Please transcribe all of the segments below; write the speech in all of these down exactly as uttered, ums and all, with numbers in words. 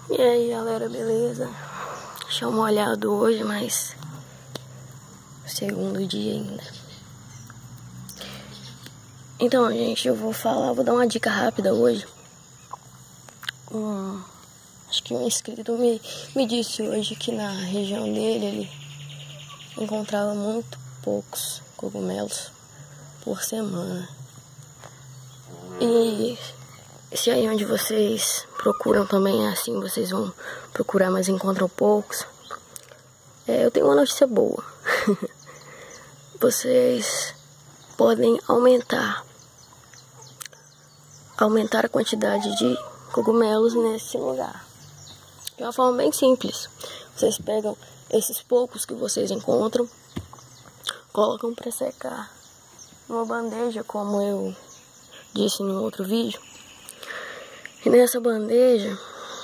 E aí galera, beleza? Deixa eu molhado hoje, mas segundo dia ainda. Então, gente, eu vou falar, vou dar uma dica rápida hoje. Hum, acho que um inscrito me, me disse hoje que na região dele ele encontrava muito poucos cogumelos por semana. E se aí onde vocês procuram também é assim, vocês vão procurar, mas encontram poucos, é, eu tenho uma notícia boa. Vocês podem aumentar aumentar a quantidade de cogumelos nesse lugar de uma forma bem simples. Vocês pegam esses poucos que vocês encontram, colocam para secar numa bandeja, como eu disse no outro vídeo. E nessa bandeja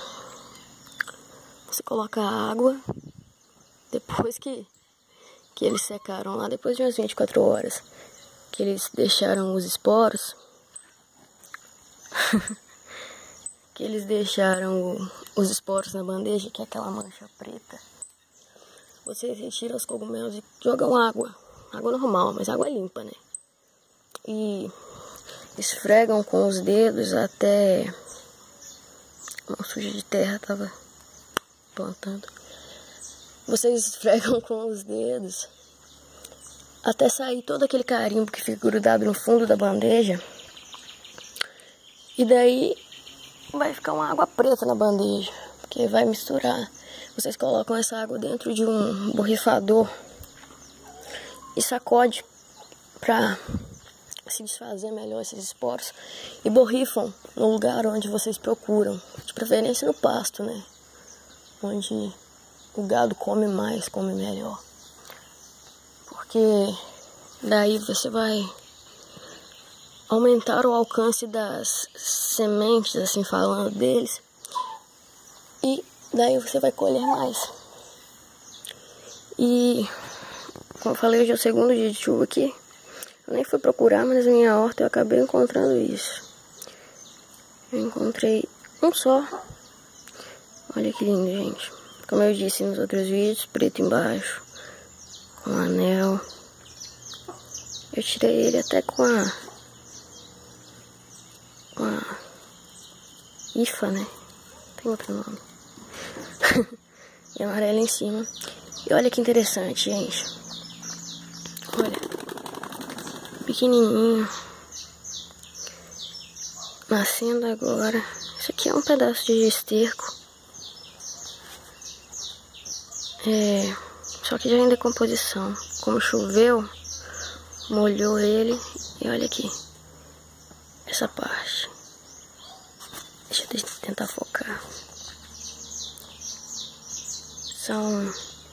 você coloca água. Depois que, que eles secaram lá, depois de umas vinte e quatro horas que eles deixaram os esporos, que eles deixaram o, os esporos na bandeja, que é aquela mancha preta, vocês retiram os cogumelos e jogam água, água normal, mas água limpa, né? E esfregam com os dedos até uma suja de terra tava plantando. Vocês esfregam com os dedos até sair todo aquele carimbo que fica grudado no fundo da bandeja. E daí vai ficar uma água preta na bandeja, porque vai misturar. Vocês colocam essa água dentro de um borrifador e sacode para se desfazer melhor esses esporos. E borrifam no lugar onde vocês procuram, de preferência no pasto, né? Onde o gado come mais, come melhor. Porque daí você vai aumentar o alcance das sementes, assim falando deles. E daí você vai colher mais. E, como eu falei, hoje é o segundo dia de chuva aqui. Eu nem fui procurar, mas na minha horta eu acabei encontrando isso. Eu encontrei um só. Olha que lindo, gente. Como eu disse nos outros vídeos, preto embaixo, com anel. Eu tirei ele até com a, com a I F A, né? Tem outro nome. E amarelo em cima. E olha que interessante, gente. Olha. Pequenininho. Nascendo agora. Isso aqui é um pedaço de esterco. É, só que já em decomposição. Como choveu, molhou ele. E olha aqui. Essa parte. Deixa eu tentar focar. São...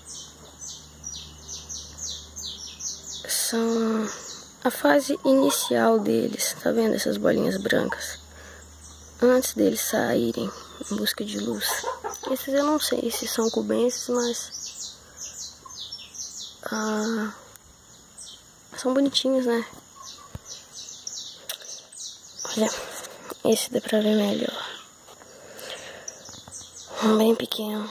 São... a fase inicial deles. Tá vendo essas bolinhas brancas? Antes deles saírem em busca de luz. Esses eu não sei se são cubenses, mas... Ah, são bonitinhos, né? Olha, esse dá pra ver melhor. Um bem pequeno.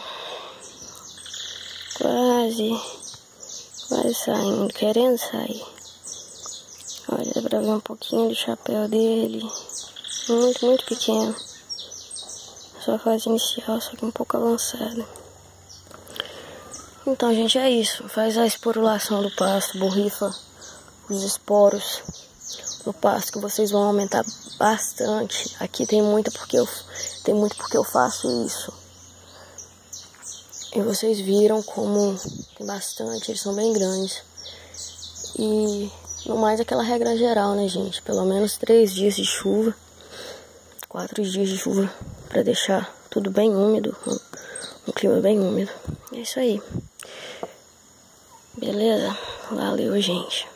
Quase, quase saindo, querendo sair. Olha, dá pra ver um pouquinho do chapéu dele. Muito, muito pequeno. Só a fase inicial, só que um pouco avançada. Então, gente, é isso. Faz a esporulação do pasto, borrifa os esporos do pasto, que vocês vão aumentar bastante. Aqui tem muito porque eu, tem muito porque eu faço isso. E vocês viram como tem bastante, eles são bem grandes. E no mais aquela regra geral, né, gente? Pelo menos três dias de chuva, quatro dias de chuva, para deixar tudo bem úmido, um, um clima bem úmido. É isso aí. Beleza? Valeu, gente.